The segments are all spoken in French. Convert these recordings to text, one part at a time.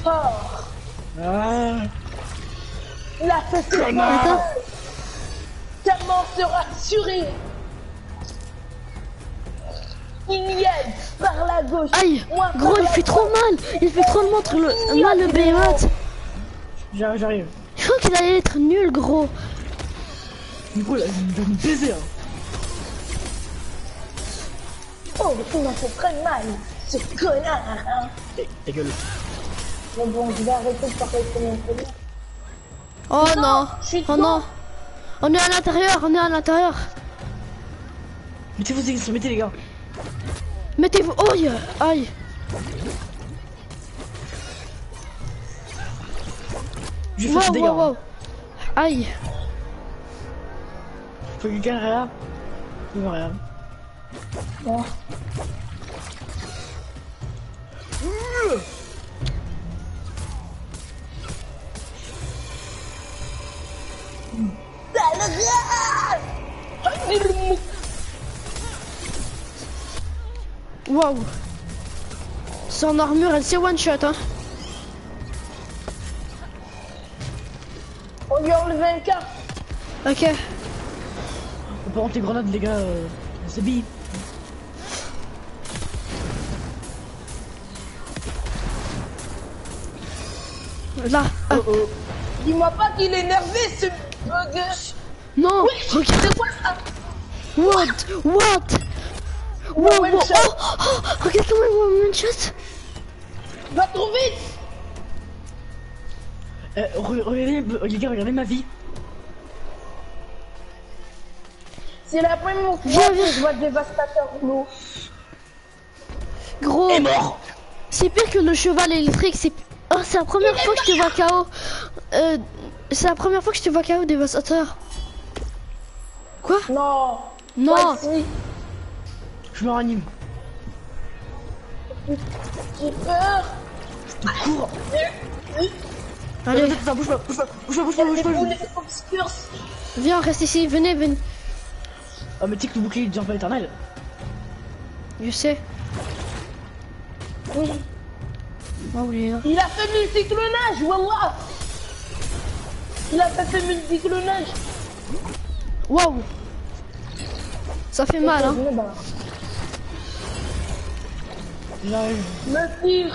fort. Ah. La fête ta mort sera assurée. Iliad par la gauche. Aïe, Moi, gros, il fait trop mal. Il fait trop mal le Behemoth. J'arrive. Je crois qu'il allait être nul, gros. Du coup, là, il va me baiser. Hein. Oh, il m'a fait très mal, ce connard. Hein. Ta gueule. Mais bon, je vais arrêter de parler de mon premier. Oh non, oh non. On est à l'intérieur, Mettez-vous extrémités, les gars. Mettez-vous. Oh, aïe. Je vais faire des dégâts. Wow. Aïe. Faut que quelqu'un là. Je vois rien. Bon. Wow. Son armure, elle c'est one shot, hein. On lui a enlevé un cas. Ok. On peut rentrer tes grenades, les gars. C'est bi. Là. Oh oh. Dis-moi pas qu'il est énervé, ce bug. Non. Oui, c'est quoi ça? What? Wow. Regarde comment il voit one shot. Va trop vite. Regardez ma vie. C'est la première fois que je vois Dévastateur rouleau. Gros. Est mort. C'est pire que le cheval électrique. C'est la première fois que je te vois KO. C'est la première fois que je te vois KO, Dévastateur. Quoi? Non. Non. Ouais, Je me ranime. j'ai peur. Cours. Allez, Bouge pas. Obscurs. viens, reste ici. Venez. Oh, mais tu sais que le bouclier il devient pas éternel. Je sais. Oui. Oh, il est là. Il a fait multiclonage, wallah. Il a pas fait multiclonage. Wow. Ça fait mal, hein. J'arrive. Me tire.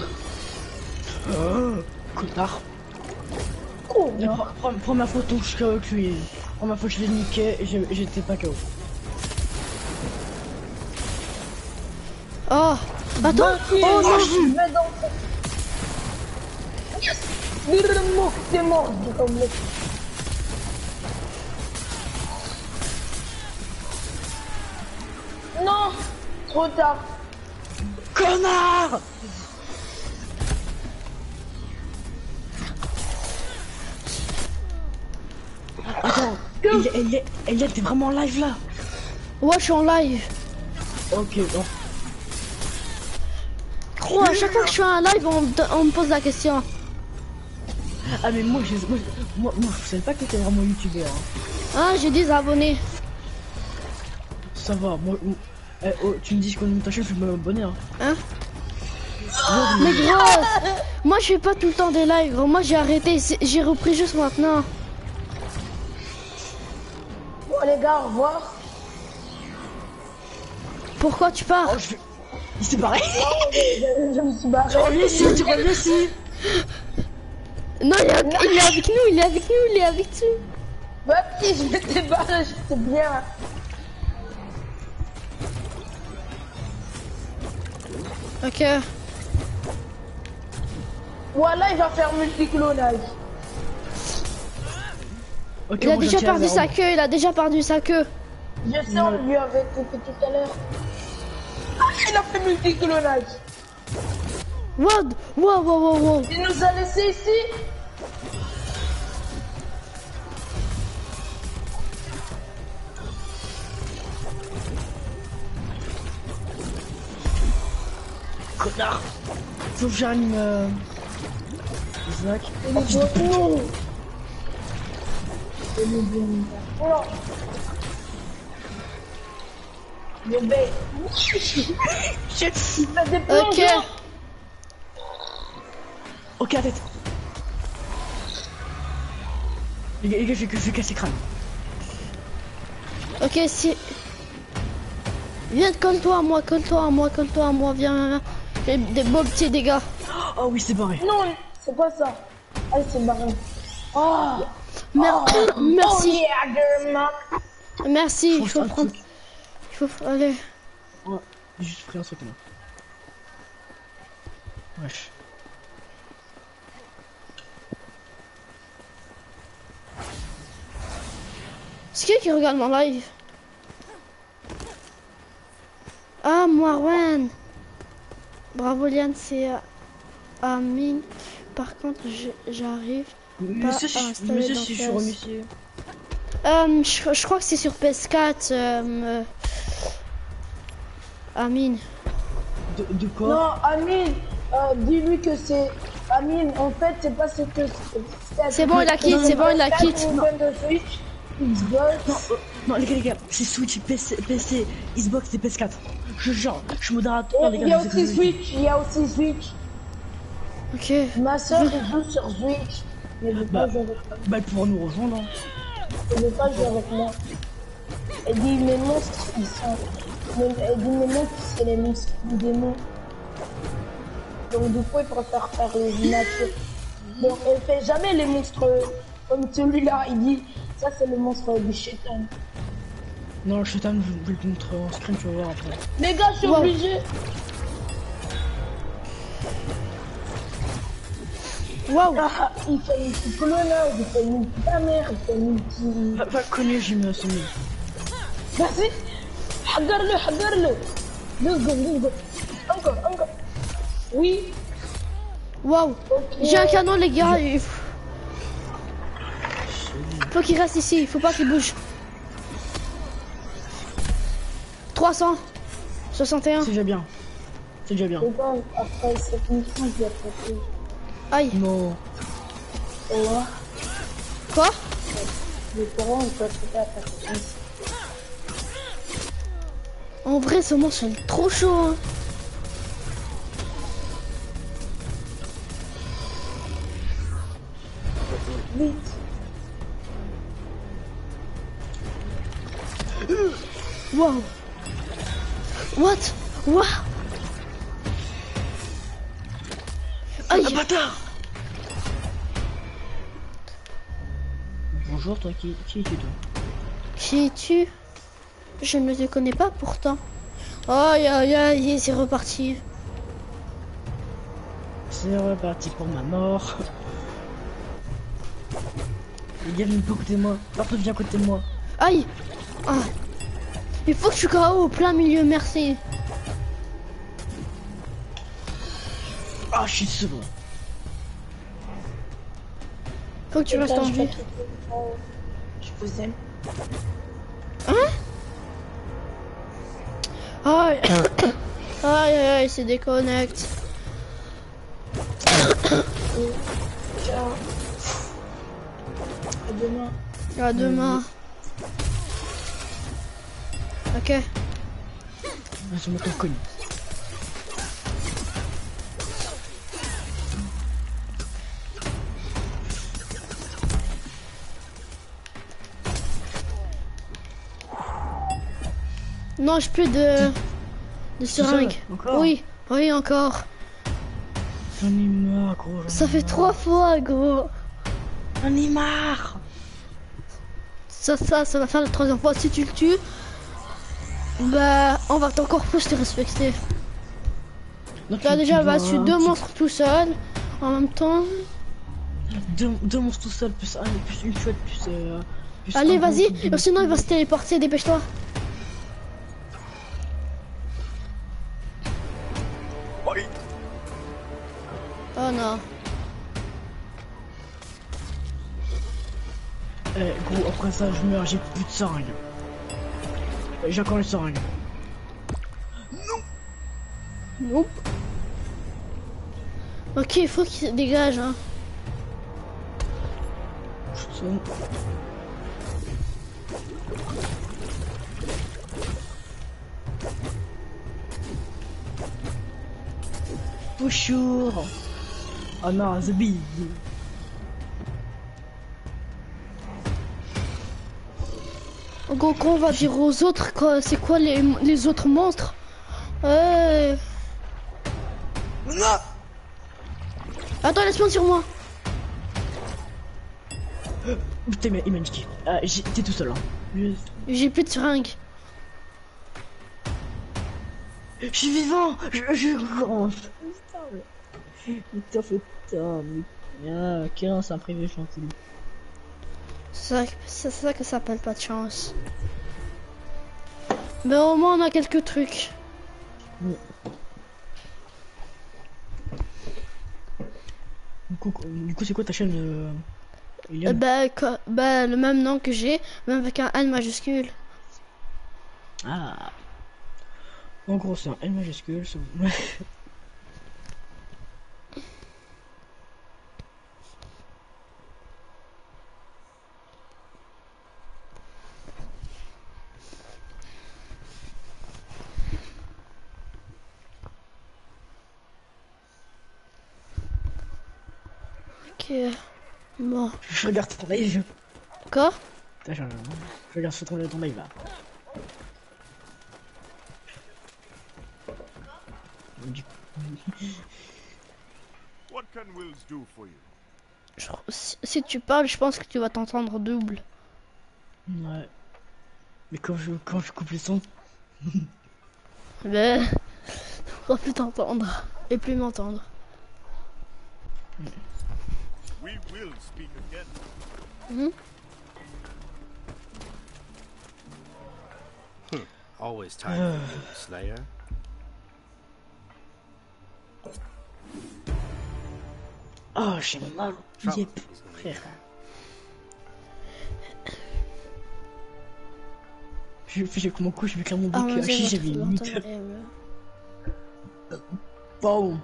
Connard. Oh, Prends ma photo, je suis KO avec lui. Prends ma photo, je l'ai niqué et j'étais pas KO. Oh. Attends. Oh non. Je vais dans t'es mort, non, trop tard. Connard. Attends, elle était vraiment live là. Ouais, je suis en live. Ok, bon. Gros, à chaque fois que je suis en live, on me pose la question. Ah mais moi je savais pas que t'étais vraiment youtubeur. Hein. Ah, j'ai 10 abonnés. Ça va, moi... oh, tu me dis qu'on est ta chaîne, je vais m'abonner. Hein. Mais gros, moi je fais pas tout le temps des lives, gros. Moi j'ai arrêté, j'ai repris juste maintenant. Bon les gars, au revoir. Pourquoi tu pars? Oh, il s'est barré. Je me suis barré. Tu reviens ici. Non, il est avec nous. Bah si, je m'étais barré, j'étais bien. Ok. Voilà, il va faire multiclonage. Okay, Il a bon, déjà perdu sa queue, Je sais, on lui avait fait tout à l'heure. Ah, il a fait multiclonage. Wow. Il nous a laissé ici. Connard. Faut que j'anime Isaac. Il est contre nous. Non. Le bec. Il fait des plongeons. Ok. Ok, la tête. Les gars, je vais casser le crâne. Ok, si... Viens, colle-toi à moi, viens. J'ai des beaux petits dégâts. Oh oui, c'est barré. Non, c'est pas ça. Ah, c'est marrant. Oh, Merci. Oh yeah, Derma. Merci, Je il faut pense prendre... Il faut... Allez. Ouais, j'ai juste pris un truc là. Wesh. C'est qui regarde mon live? Ah, Marwan. Bravo Liane, c'est Amine. Par contre, j'arrive pas Monsieur, à installer dans si je suis PS. remercié. Je crois que c'est sur PS4, Amine. De quoi? Non, Amine, dis-lui que c'est... Amine, en fait, c'est pas ce que... C'est bon, il a quitte, c'est bon, il a quitte. Nintendo Switch, Xbox... Non, les gars, c'est Switch, PC, Xbox et PS4. Je jure, je suis modérateur, les gars. Il y a aussi Switch, il y a aussi Switch. Ok. Ma soeur joue sur Switch. Mais elle veut pas jouer avec moi. Bah, pour nous rejoindre. Hein. Elle veut pas jouer avec moi. Elle dit mes monstres, ils sont... Elle dit mes monstres, c'est les monstres du démon. Donc du coup, il préfère faire les natures. Donc elle fait jamais les monstres comme celui-là. Il dit, ça c'est le monstre du chétan. Non, le chétan, je vais le montrer en screen, tu vas voir après. Les gars, je suis obligé. Waouh. Ah, il fait une petite colonnade, il fait une petite merde, il fait une petite... Va cogner, j'ai mis un sommet. Vas-y. حضر له. Let's go. Encore. Oui. Waouh. Ok. J'ai un canon, les gars. Faut qu'il reste ici, il faut pas qu'il bouge. 361. C'est déjà bien. C'est déjà bien. Les gars, après cette mission, je vais attraper. Aïe. Non. Et ouais. Quoi? Les parents, ils peuvent attraper à cette mission. En vrai, ce monstre est trop chaud. Hein. Vite. Waouh. What? Waouh. Aïe. Ah, bâtard. Bonjour, toi, qui es-tu, toi? Qui es-tu? Je ne te connais pas pourtant. Aïe, c'est reparti. C'est reparti pour ma mort. Les gars, viens pas à côté de moi. Partout, viens à côté de moi. Aïe. Ah. Il faut que je suis KO au plein milieu, merci. Ah, je suis second. Faut que tu restes en vie. Je vous aime. Hein? Aïe. Aïe, c'est déconnecte. Ciao. À demain. À demain. Ok. Je me connu. Non, j'ai plus de seringue. Encore? Oui, encore. J'en ai marre, gros. Ça fait 3 fois, gros. J'en ai marre. Ça va faire la 3e fois. Si tu le tues, bah, on va encore plus te respecter. Donc, Tu as déjà dois- battu 2 monstres tout seul. En même temps. Deux monstres tout seul, plus une chouette, plus Allez, un vas-y. monstre, Sinon, il va se téléporter. Dépêche-toi. Oh non. Eh, gros, après ça, je meurs, j'ai plus de seringue. J'ai encore les seringues. Nope. Ok, il faut qu'il se dégage. Hein. Putain. Bonjour. Oh non, The Bee. En gros, quand on va dire aux autres, c'est quoi les autres monstres? Non. Attends, laisse-moi sur moi. Putain, mais il m'a niqué. T'es tout seul, hein. J'ai plus de seringue. Je suis vivant. Je grand. Putain, mais... Ah, ok, c'est un privé gentil. C'est ça que ça s'appelle pas de chance. Mais au moins on a quelques trucs. Du coup, c'est quoi ta chaîne Eliane? Le même nom que j'ai, même avec un L majuscule. Ah. En gros, c'est un L majuscule. Ok. Bon. Je regarde ton live. Quoi? Je regarde sur ton live là. What can Wills do for you? Si tu parles, je pense que tu vas t'entendre double. Ouais. Mais quand je coupe le son. Ben, on va plus t'entendre et plus m'entendre. We will speak again. Always time for you, Slayer. Oh, j'ai mal au Trouble pied, is gonna frère. J'ai que mon coup, je vais clairement Ah, bloquer. Si j'avais une mythe. Bon.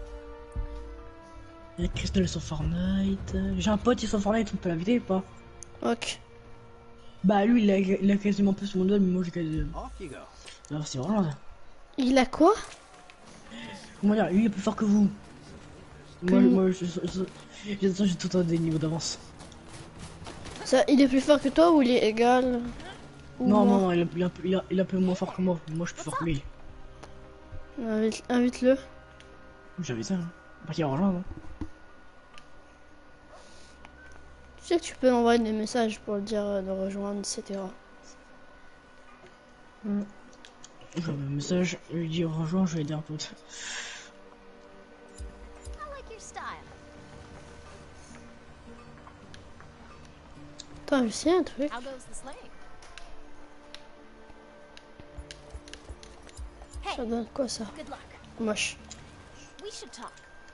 Il y a Crystal sur Fortnite. J'ai un pote, il est sur Fortnite, on peut l'inviter ou pas? Ok. Bah, lui, il a quasiment plus sur mon doigt, mais moi, j'ai quasiment. Off you go. Alors, c'est vraiment ça. Il a quoi? Comment dire, lui, il est plus fort que vous. Moi, j'ai tout un des niveaux d'avance. Ça, il est plus fort que toi ou il est égal? Ou Non, moins? non, il est un peu moins fort que moi. Moi, je suis plus fort que lui. Invite-le. J'avais ça, hein. Pas qu'il rejoindre. Hein. Tu sais que tu peux envoyer des messages pour le dire de rejoindre, etc. J'ai un message, je lui dis rejoins, je vais aider un pote. I like your style. Attends, je sais un truc. How goes the slaying? Hey, Ça donne quoi ça? good luck. Moche. We should talk.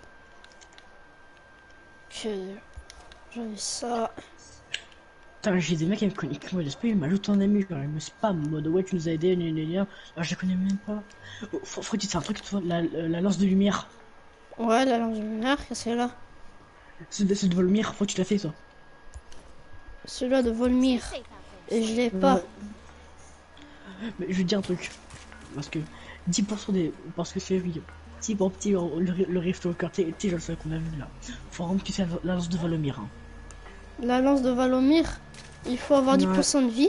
Que j'en ai ça. Putain, j'ai des mecs qui me connaissent, qui ils m'ajoutent en ami, genre ils me spam en mode ouais, tu nous as aidé, alors je les connais même pas. Oh, faut dire, c'est un truc, tu vois, la lance de lumière. Ouais, la lance de lumière, qu'est-ce qu'elle a? C'est de Volmir, faut que tu l'as fait ça. Celui-là de Volmir. Safe out there. Et je l'ai pas. Mais je vais te dire un truc. Parce que 10% des. Parce que c'est oui. Petit pour petit, le Rift Walker, tu sais, je sais qu'on a vu là. Faut vraiment que tu sais la lance de Volmir. Hein. La lance de Valomir, il faut avoir Ouais. 10% de vie.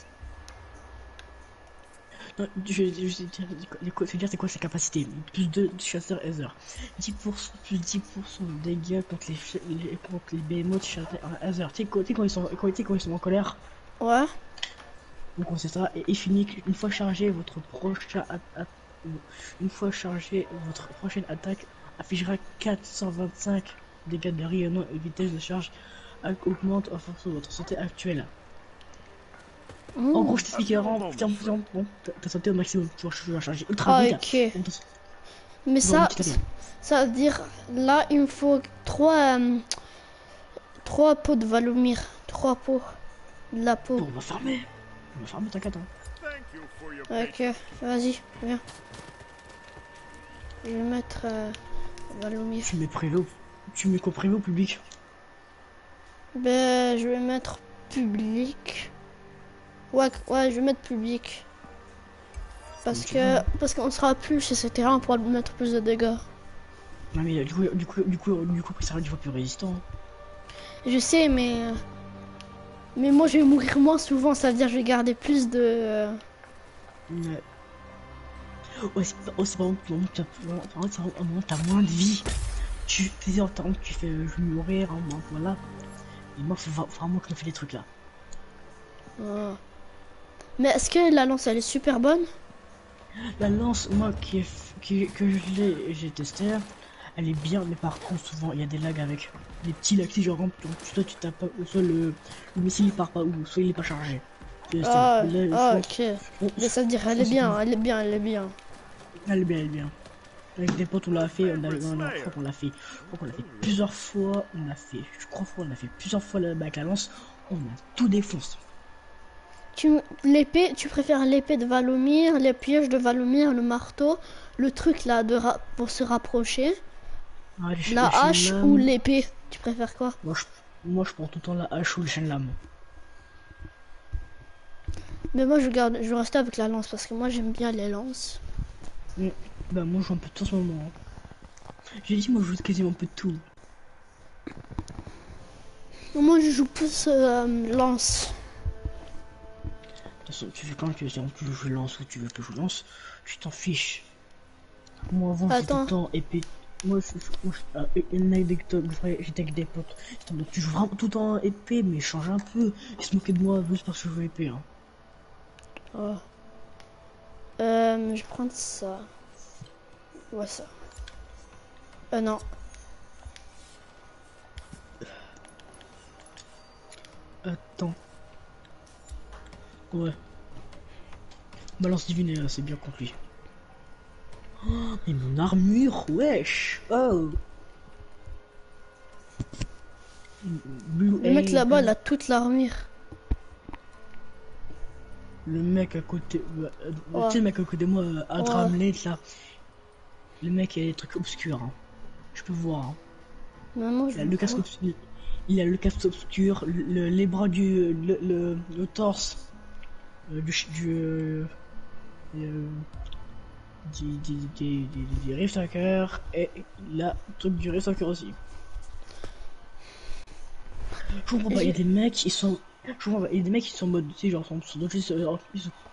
Non, je vais dire c'est quoi sa capacité. Plus 2 de chasseur Ether. 10% plus 10% de dégâts contre les behemoths chasseurs Ether. Tu sais quand ils sont en colère. Ouais. Donc on sait ça. Et Infinite, une fois chargé, votre prochaine attaque affichera 425 dégâts de rayonnement et vitesse de charge augmente en fonction de votre santé actuelle. En gros, je t'explique vraiment, bon, ta santé au maximum, tu vas charger ultra Ah, vite. ok. Bon, Mais bon, ça, petit à petit. ça veut dire, là, il me faut 3 pots de Valomir. 3 pots. De la peau. Bon, on va farmer, t'inquiète. Hein. Thank you for your patience. Ok, vas-y, viens. Je vais mettre Valomir. Tu mets quoi privé ou public? Ben, je vais mettre public. Ouais, je vais mettre public. Parce qu'on sera plus chez ces terrains pour mettre plus de dégâts. Non mais du coup, ça rend 10 fois plus résistant. Je sais, mais moi je vais mourir moins souvent, ça veut dire que je vais garder plus de. Ouais. Ouais, c'est par exemple, un moment t'as moins de vie. Tu fais en temps, tu fais je vais mourir, hein, voilà. Et moi, faut vraiment que je fais des trucs là. Ah. Mais est-ce que la lance elle est super bonne? La lance, moi que je l'ai, j'ai testé, elle est bien, mais par contre souvent il y a des lags avec des petits lags qui genre soit tu tapes pas, ou soit le missile il part pas, ou soit il est pas chargé. Ah, Mais là, ah, je ok. pense- Mais ça veut dire je elle est pense bien, elle est bien, elle est bien. elle est bien, elle est bien. Avec des potes on l'a fait, je crois qu'on l'a fait, je crois qu'on l'a fait plusieurs fois, on a fait plusieurs fois avec la lance, on a tout défoncé. L'épée, tu préfères l'épée de Valomir, les pioches de Valomir, le marteau, le truc là pour se rapprocher, Ah, la les chaînes hache ou lames, l'épée? Tu préfères quoi? moi je prends tout le temps la hache ou les chaînes lames. Mais moi je vais rester avec la lance parce que moi j'aime bien les lances. Bah moi je joue un peu de tout en ce moment. Hein. J'ai dit moi je joue quasiment un peu de tout. Moi je joue plus lance. De toute façon, tu fais quand tu veux, tu veux que je lance ou tu veux que je lance, tu t'en fiches. Moi avant j'étais tout le Attends, temps épée. Une anecdote, j'étais avec des potes. Tu joues vraiment tout le temps épée, mais change un peu. Ils se moquaient de moi juste parce que je joue épée. Hein. oh. Je vais prendre ça. Ouais ça. Non. Attends. Ouais. Balance divine est assez bien contre lui. Oh, mais mon armure, wesh. Oh. Le mec là-bas il a toute l'armure. Le mec à côté, Ouais. tu sais le mec à côté de moi, à Ouais. Dramlet là. Le mec il a des trucs obscurs. Hein. Je peux voir. Hein. Maman, je Il a le casque obscur. Il a le casque obscur, les bras le torse du Rift Hacker et la truc du Rift Hacker aussi. Je comprends pas, il y a des mecs qui sont. Je comprends pas, il y a des mecs qui sont en mode, tu sais, genre, sont d'autres, ils sont